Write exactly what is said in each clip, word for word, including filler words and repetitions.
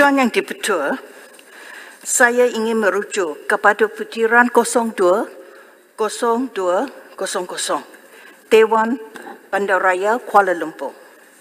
Tuan Yang Dipertua, saya ingin merujuk kepada butiran kosong dua kosong dua kosong kosong Dewan Bandaraya Kuala Lumpur.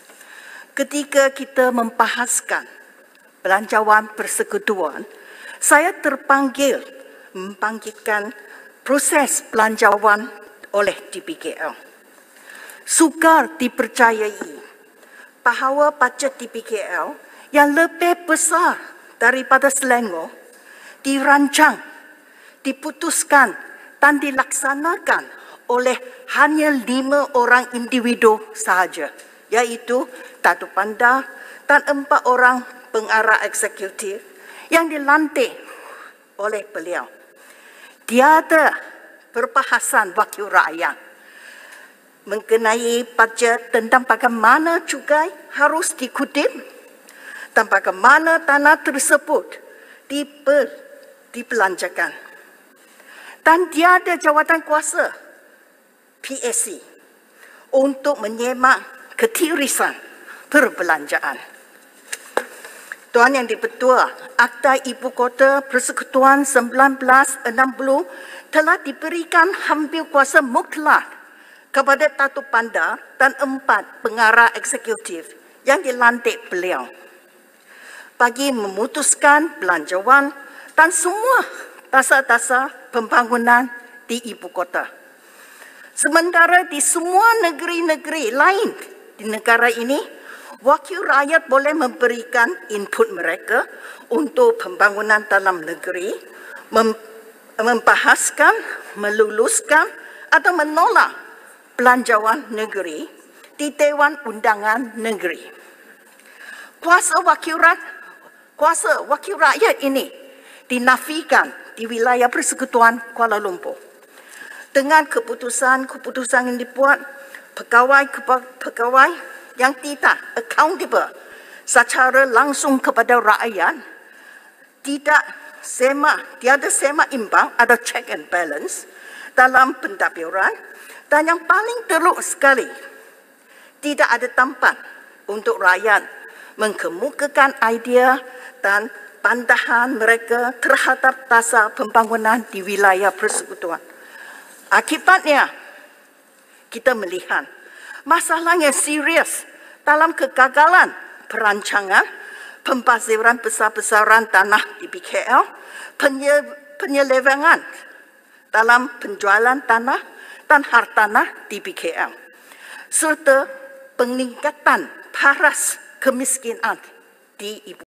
Ketika kita membahaskan belanjawan persekutuan, saya terpanggil membangkitkan proses belanjawan oleh D P K L. Sukar dipercayai bahawa bajet D P K L yang lebih besar daripada Selangor dirancang, diputuskan dan dilaksanakan oleh hanya lima orang individu sahaja, iaitu Datuk Bandar dan empat orang pengarah eksekutif yang dilantik oleh beliau. Tiada perbahasan wakil rakyat mengenai bajet tentang bagaimana cukai harus dikutip dan bagaimana tanah tersebut diper, dibelanjakan. Dan tiada jawatan kuasa P S C untuk menyemak ketirisan perbelanjaan. Tuan Yang Dipertua, Akta Ibu Kota Persekutuan seribu sembilan ratus enam puluh telah diberikan hampir kuasa mutlak kepada Datuk Bandar dan empat pengarah eksekutif yang dilantik beliau bagi memutuskan belanjawan dan semua dasar-dasar pembangunan di ibu kota. Sementara di semua negeri-negeri lain di negara ini, wakil rakyat boleh memberikan input mereka untuk pembangunan dalam negeri, mem membahaskan, meluluskan atau menolak belanjawan negeri di Dewan Undangan Negeri. Kuasa wakil rakyat Kuasa wakil rakyat ini dinafikan di wilayah Persekutuan Kuala Lumpur. Dengan keputusan-keputusan yang dibuat, pegawai-pegawai yang tidak accountable secara langsung kepada rakyat, tidak sema, tiada sema imbang, ada check and balance dalam pentadbiran, dan yang paling teruk sekali, tidak ada tempat untuk rakyat mengemukakan idea dan bantahan mereka terhadap dasar pembangunan di wilayah persekutuan. Akibatnya, kita melihat masalah yang serius dalam kegagalan perancangan pembaziran besar-besaran tanah di D P K L, penyelewengan dalam penjualan tanah dan hartanah di D P K L, serta peningkatan paras kemiskinan di ibu